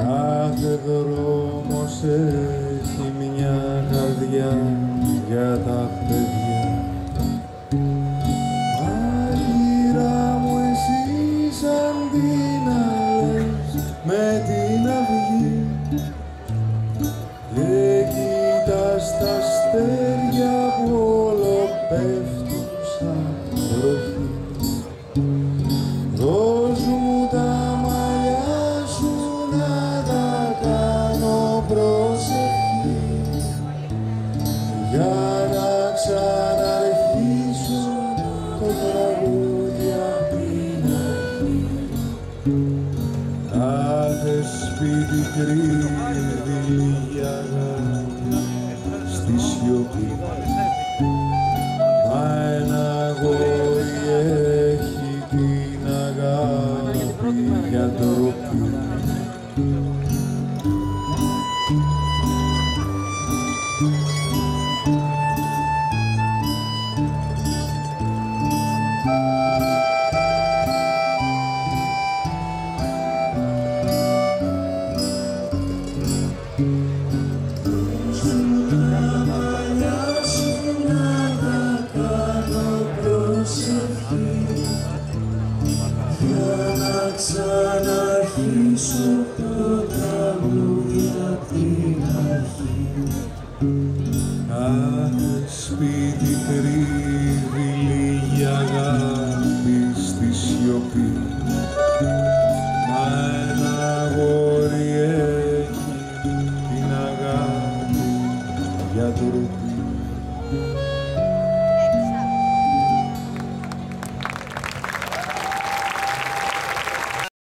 Κάθε δρόμος έχει μια καρδιά για τα παιδιά. Άγκυρα μου εσύ σαν την αλές με την αυγή και κοιτάς τα αστέρια που όλο πέφτουν σαν βροχή. Δώσ' μου τα μαλλιά σου να τα κάνω προσευχή για να ξαναρχίσω το τραγούδι απ' την αρχή. Κάθε σπίτι κρύβει λίγη αγάπη στη σιωπή, μα ένα αγόρι έχει την αγάπη για ντροπή. Ξαναρχίσω το τραγούδι απ' την